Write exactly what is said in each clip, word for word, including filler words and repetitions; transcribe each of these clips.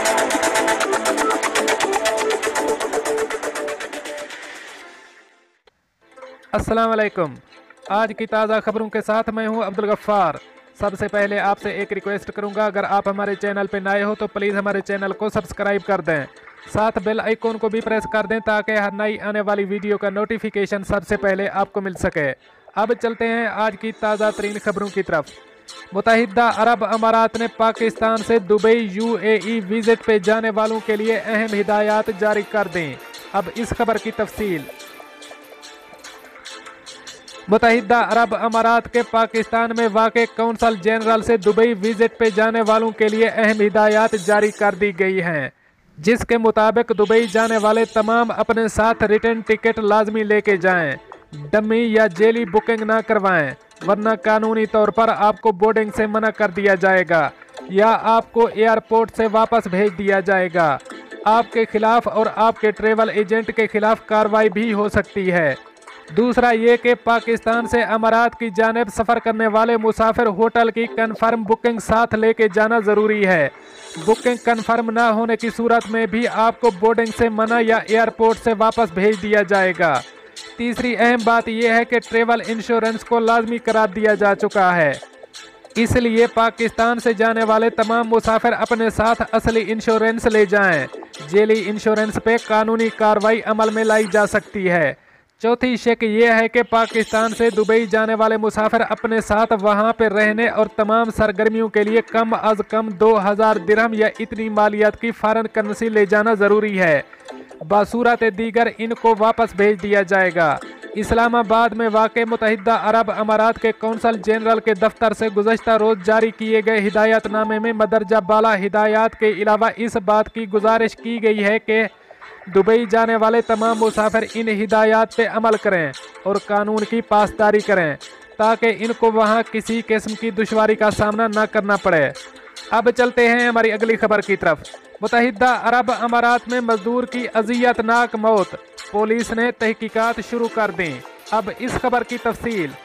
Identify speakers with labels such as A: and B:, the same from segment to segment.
A: अस्सलाम वालेकुम। आज की ताज़ा खबरों के साथ मैं हूं अब्दुल गफ्फार। सबसे पहले आपसे एक रिक्वेस्ट करूंगा, अगर आप हमारे चैनल पर नए हो तो प्लीज़ हमारे चैनल को सब्सक्राइब कर दें, साथ बेल आइकॉन को भी प्रेस कर दें ताकि हर नई आने वाली वीडियो का नोटिफिकेशन सबसे पहले आपको मिल सके। अब चलते हैं आज की ताज़ा तरीन खबरों की तरफ। मुत्तहिदा अरब अमारात ने पाकिस्तान से दुबई यूएई विजिट पे जाने वालों के लिए अहम हिदायत जारी कर दी। अब इस खबर की तफसील। मुत्तहिदा अरब अमारात के पाकिस्तान में वाक़े कौंसल जनरल से दुबई विजिट पे जाने वालों के लिए अहम हिदायत जारी कर दी गई हैं, जिसके मुताबिक दुबई जाने वाले तमाम अपने साथ रिटर्न टिकट लाजमी लेके जाएं, डमी या जेली बुकिंग ना करवाएं, वरना कानूनी तौर पर आपको बोर्डिंग से मना कर दिया जाएगा या आपको एयरपोर्ट से वापस भेज दिया जाएगा। आपके खिलाफ और आपके ट्रेवल एजेंट के खिलाफ कार्रवाई भी हो सकती है। दूसरा ये कि पाकिस्तान से अमारात की जानिब सफ़र करने वाले मुसाफिर होटल की कन्फर्म बुकिंग साथ लेके जाना ज़रूरी है। बुकिंग कन्फर्म ना होने की सूरत में भी आपको बोर्डिंग से मना या एयरपोर्ट से वापस भेज दिया जाएगा। तीसरी अहम बात यह है कि ट्रेवल इंश्योरेंस को लाजमी करार दिया जा चुका है, इसलिए पाकिस्तान से जाने वाले तमाम मुसाफिर अपने साथ असली इंश्योरेंस ले जाएं। जेली इंश्योरेंस पे कानूनी कार्रवाई अमल में लाई जा सकती है। चौथी शिक यह है कि पाकिस्तान से दुबई जाने वाले मुसाफिर अपने साथ वहां पर रहने और तमाम सरगर्मियों के लिए कम अज कम दो हज़ार दिरहम या इतनी मालियात की फॉरेन करेंसी ले जाना ज़रूरी है। बासूरत दीगर इनको वापस भेज दिया जाएगा। इस्लामाबाद में वाक़े मुत्तहिदा अरब अमारात के कौंसल जनरल के दफ्तर से गुज़श्ता रोज़ जारी किए गए हिदायतनामे में मदरजा बाला हिदायत के अलावा इस बात की गुजारिश की गई है कि दुबई जाने वाले तमाम मुसाफिर इन हिदायत पे अमल करें और कानून की पासदारी करें ताकि इनको वहाँ किसी किस्म की दुश्वारी का सामना न करना पड़े। अब चलते हैं हमारी अगली खबर की तरफ। मुत्तहिदा अरब अमारात में मजदूर की अज़ियतनाक मौत, पुलिस ने तहकीकात शुरू कर दी। अब इस खबर की तफसील।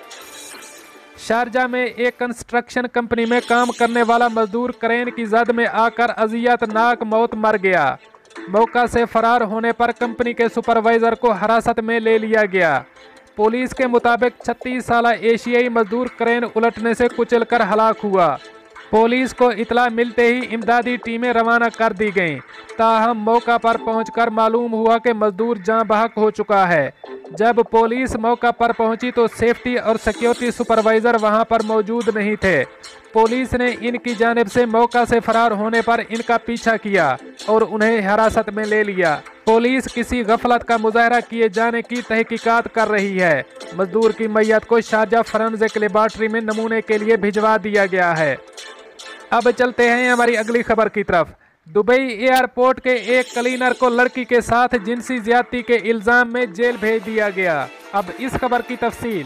A: शारजा में एक कंस्ट्रक्शन कंपनी में काम करने वाला मजदूर क्रेन की जद में आकर अज़ियतनाक मौत मर गया। मौका से फरार होने पर कंपनी के सुपरवाइजर को हिरासत में ले लिया गया। पुलिस के मुताबिक छत्तीस साल एशियाई मजदूर क्रेन उलटने से कुचलकर हलाक हुआ। पुलिस को इतला मिलते ही इमदादी टीमें रवाना कर दी गईं। ताहम मौका पर पहुंचकर मालूम हुआ कि मजदूर जाँ बहक हो चुका है। जब पुलिस मौका पर पहुंची तो सेफ्टी और सिक्योरिटी सुपरवाइजर वहां पर मौजूद नहीं थे। पुलिस ने इनकी जानिब से मौका से फरार होने पर इनका पीछा किया और उन्हें हिरासत में ले लिया। पुलिस किसी गफलत का मुजाहरा किए जाने की तहकीकात कर रही है। मजदूर की मैयत को शारजा फोरेंसिक लेबॉरेटरी में नमूने के लिए भिजवा दिया गया है। अब चलते हैं हमारी अगली खबर की तरफ। दुबई एयरपोर्ट के एक क्लीनर को लड़की के साथ जिनसी ज्यादती के इल्जाम में जेल भेज दिया गया। अब इस खबर की तफसील।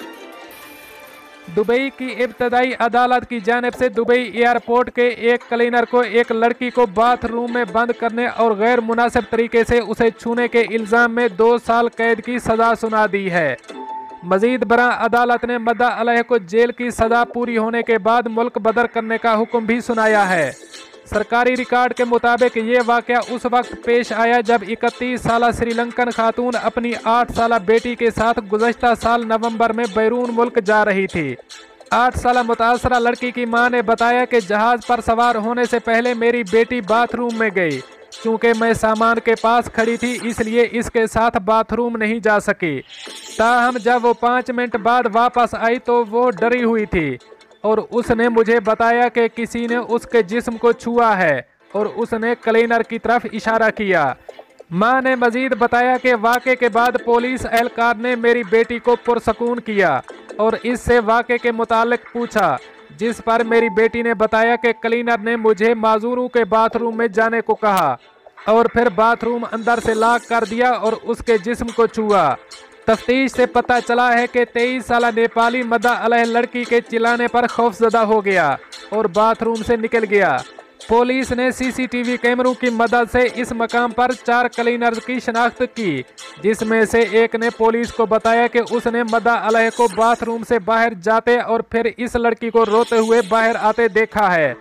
A: दुबई की इब्तदाई अदालत की जानिब से दुबई एयरपोर्ट के एक क्लीनर को एक लड़की को बाथरूम में बंद करने और गैर मुनासिब तरीके से उसे छूने के इल्जाम में दो साल कैद की सजा सुना दी है। मजीद बरा अदालत ने मद्दा अलैह को जेल की सजा पूरी होने के बाद मुल्क बदर करने का हुक्म भी सुनाया है। सरकारी रिकॉर्ड के मुताबिक ये वाक़या उस वक्त पेश आया जब इकतीस साल श्रीलंकन खातून अपनी आठ साल बेटी के साथ गुज़श्ता साल नवंबर में बैरून मुल्क जा रही थी। आठ साल मुतासरा लड़की की मां ने बताया कि जहाज़ पर सवार होने से पहले मेरी बेटी बाथरूम में गई। चूँकि मैं सामान के पास खड़ी थी इसलिए इसके साथ बाथरूम नहीं जा सकी। ताहम जब वो पाँच मिनट बाद वापस आई तो वो डरी हुई थी और उसने मुझे बताया कि किसी ने उसके जिस्म को छुआ है और उसने क्लीनर की तरफ इशारा किया। मां ने मजीद बताया कि वाक़े के बाद पुलिस एहलकार ने मेरी बेटी को पुरसकून किया और इससे वाक़े के मुतालिक पूछा, जिस पर मेरी बेटी ने बताया कि क्लीनर ने मुझे माजूरों के बाथरूम में जाने को कहा और फिर बाथरूम अंदर से लॉक कर दिया और उसके जिस्म को छुआ। तफ्तीश से पता चला है कि तेईस साल नेपाली मद्दा अलैह लड़की के चिल्लाने पर खौफजदा हो गया और बाथरूम से निकल गया। पुलिस ने सीसीटीवी कैमरों की मदद से इस मकाम पर चार क्लीनर्स की शनाख्त की, जिसमें से एक ने पुलिस को बताया कि उसने मद्दा अलैह को बाथरूम से बाहर जाते और फिर इस लड़की को रोते हुए बाहर आते देखा है।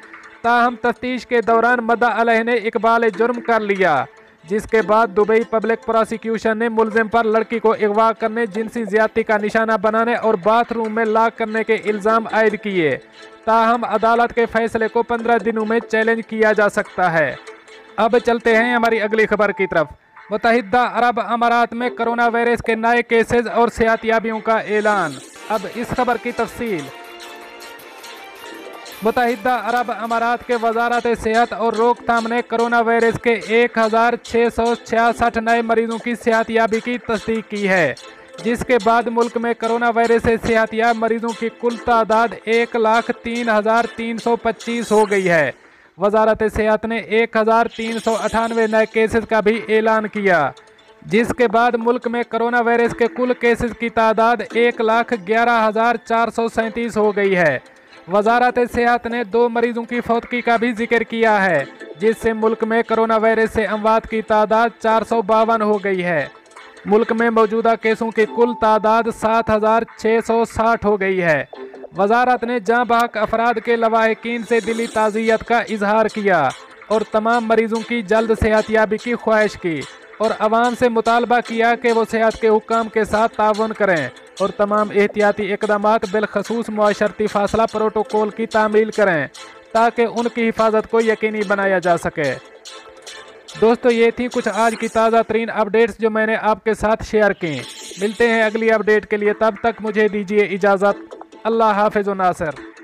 A: ताहम तफ्तीश के दौरान मद्दा अलैह ने इकबाल जुर्म कर लिया, जिसके बाद दुबई पब्लिक प्रोसिक्यूशन ने मुलजिम पर लड़की को अगवा करने, जिनसी ज्यादती का निशाना बनाने और बाथरूम में लॉक करने के इल्ज़ाम आयद किए। ताहम अदालत के फैसले को पंद्रह दिनों में चैलेंज किया जा सकता है। अब चलते हैं हमारी अगली खबर की तरफ। मुत्तहिदा अरब अमारात में कोरोना वायरस के नए केसेज और सेहतियाबियों का ऐलान। अब इस खबर की तफसील। मुत्तहिदा अरब अमारात के वजारत सेहत और रोकथाम ने कोरोना वायरस के एक हज़ार छः सौ छियासठ नए मरीजों की सेहतियाबी की तस्दीक की है, जिसके बाद मुल्क में कोरोना वायरस से सेहतियाब मरीजों की कुल तादाद एक लाख तीन हज़ार तीन सौ पच्चीस हो गई है। वजारत सेहत ने एक हज़ार तीन सौ अठानवे नए केसेस का भी ऐलान किया, जिसके बाद मुल्क में कोरोना वायरस के कुल केसेस की तादाद एक लाख ग्यारह हज़ार चार सौ सैंतीस हो गई है। वजारत सेहत ने दो मरीजों की फौतगी का भी जिक्र किया है, जिससे मुल्क में कोरोना वायरस से अमवात की तादाद चार सौ बावन हो गई है। मुल्क में मौजूदा केसों की कुल तादाद सात हज़ार छः सौ साठ हो गई है। वजारत ने जाँ बहक अफराद के लवाहिकीन से दिली ताज़ियत का इजहार किया और तमाम मरीजों की जल्द सेहतियाबी की ख्वाहिश की और अवाम से मुतालबा किया कि वो सेहत के हुक्काम के साथ ताउन करें और तमाम एहतियाती इक़दामात बिलखसूस मुआशरती फासला प्रोटोकॉल की तामील करें, ताकि उनकी हिफाजत को यकीनी बनाया जा सके। दोस्तों, ये थी कुछ आज की ताज़ा तरीन अपडेट्स जो मैंने आपके साथ शेयर की। मिलते हैं अगली अपडेट के लिए, तब तक मुझे दीजिए इजाज़त। अल्लाह हाफ़िज़ व नासिर।